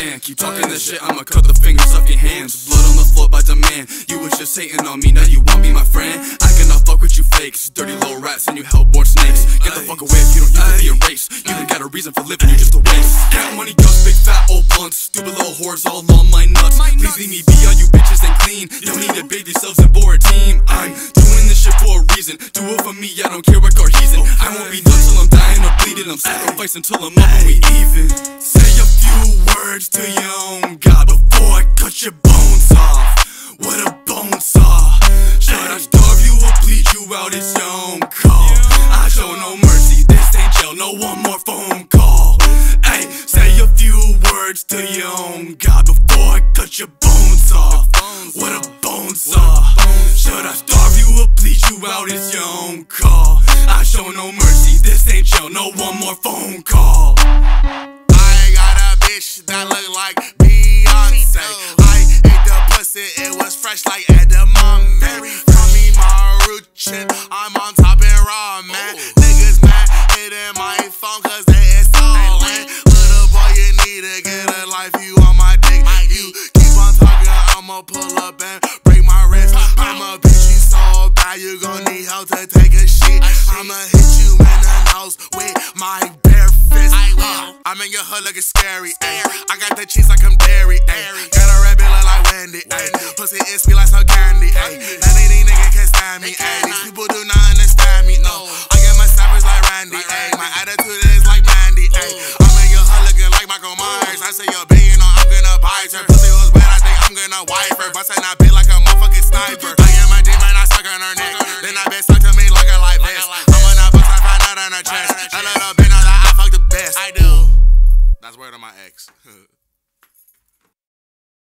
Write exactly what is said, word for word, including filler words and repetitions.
man. Keep talking this shit, I'ma cut the fingers off your hands. Blood on the floor by demand. You was just hating on me, now you want me, my friend. I cannot fuck with you fakes, dirty little rats and you hellborn snakes. Get the fuck away if you don't, you can be erased. You ain't got a reason for living, you're just a waste. Count money, guns, big fat old blunts. Stupid little whores all on my nuts. Please leave me be, all you bitches ain't clean. Don't need to bathe yourselves and bore a team. I'm doing this shit for a reason. Do it for me, I don't care what car he's in. I won't be done till I'm dying or bleeding. I'm sacrificing till I'm up and we even. Say a few words to your own God before I cut your bones off. What a bone saw. Should I starve you or bleed you out? It's your own call. I show no mercy, this ain't jail, no one more phone call. Hey, say a few words to your own God before I cut your bones off. What a bone saw. Should I starve you or bleed you out? It's your own call. I show no mercy, this ain't jail, no one more phone call. I got a bitch that look like Beyonce. I ate the pussy, it was fresh like edamame. Call me Maruchan, I'm on top and raw, man. Niggas mad, hitting my phone cause they installing. Little boy, you need to get a life, you on my dick. You keep on talking, I'ma pull up and break my wrist. I'm a bitch, you so bad, you gon' need help to take a shit. I'ma hit you in the nose with my bare fist. Uh, I'm in your hood looking scary, ayy. I got the cheese like I'm dairy, ayy. Got a red bill like Wendy, ayy. Pussy is sweet like some candy, ayy. None of these niggas can stand me, ayy. These people do not understand me, no. I get my savage like Randy, ayy. My attitude is like Mandy, ayy. I'm in your hood looking like Michael Myers. I say you're being on, I'm gonna buy her. Pussy was wet, I think I'm gonna wipe her. Bustin' that bitch like a motherfucking sniper. I am my demon, I suck on her neck. Then that bitch stuck to me like a life vest. I'm gonna bust I find out on her chest. That little bitch know that I fuck the best. I do. That's word on my ex.